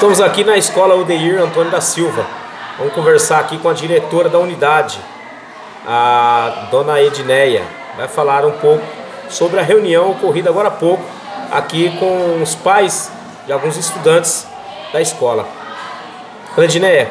Estamos aqui na escola Odeir Antônio da Silva. Vamos conversar aqui com a diretora da unidade, a dona Edneia. Vai falar um pouco sobre a reunião ocorrida agora há pouco aqui com os pais de alguns estudantes da escola. Dona Edneia,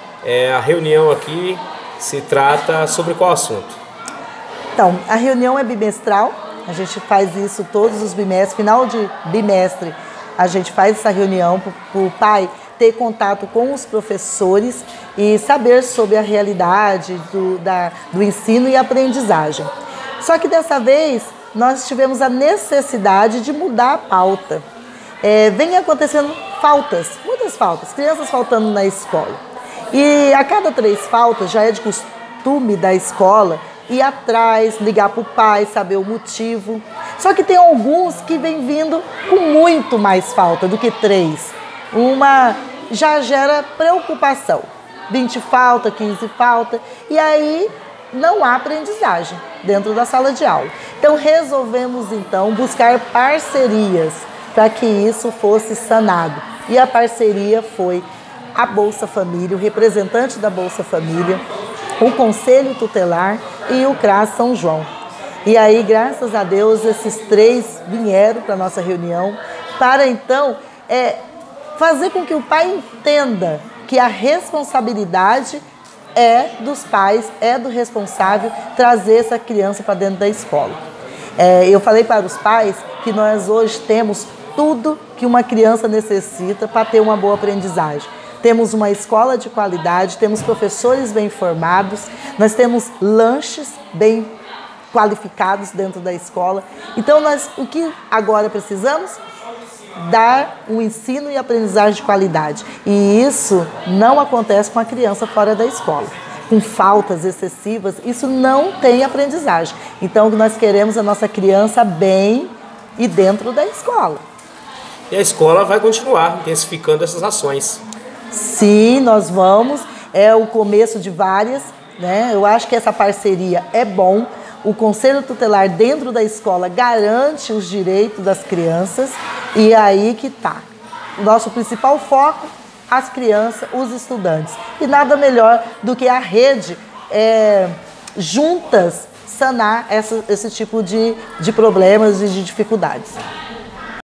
a reunião aqui se trata sobre qual assunto? Então, a reunião é bimestral, a gente faz isso todos os bimestres, final de bimestre a gente faz essa reunião para o pai ter contato com os professores e saber sobre a realidade do ensino e aprendizagem. Só que dessa vez nós tivemos a necessidade de mudar a pauta. Vem acontecendo faltas, muitas faltas, crianças faltando na escola. E a cada 3 faltas já é de costume da escola ir atrás, ligar para o pai, saber o motivo. Só que tem alguns que vêm vindo com muito mais falta do que 3. Uma já gera preocupação. 20 falta, 15 falta, e aí não há aprendizagem dentro da sala de aula. Então resolvemos buscar parcerias para que isso fosse sanado. E a parceria foi a Bolsa Família, o representante da Bolsa Família, o Conselho Tutelar e o CRAS São João. E aí, graças a Deus, esses 3 vieram para a nossa reunião para então fazer com que o pai entenda que a responsabilidade é dos pais, é do responsável trazer essa criança para dentro da escola. Eu falei para os pais que nós hoje temos tudo que uma criança necessita para ter uma boa aprendizagem. Temos uma escola de qualidade, temos professores bem formados, nós temos lanches bem qualificados dentro da escola. Então, o que agora precisamos? Dar um ensino e aprendizagem de qualidade. E isso não acontece com a criança fora da escola. Com faltas excessivas, isso não tem aprendizagem. Então, o que nós queremos é a nossa criança bem e dentro da escola. E a escola vai continuar intensificando essas ações. Sim, nós vamos. É o começo de várias, né? Eu acho que essa parceria é bom. O Conselho Tutelar dentro da escola garante os direitos das crianças e é aí que está. O nosso principal foco, as crianças, os estudantes. E nada melhor do que a rede juntas sanar esse tipo de problemas e de dificuldades.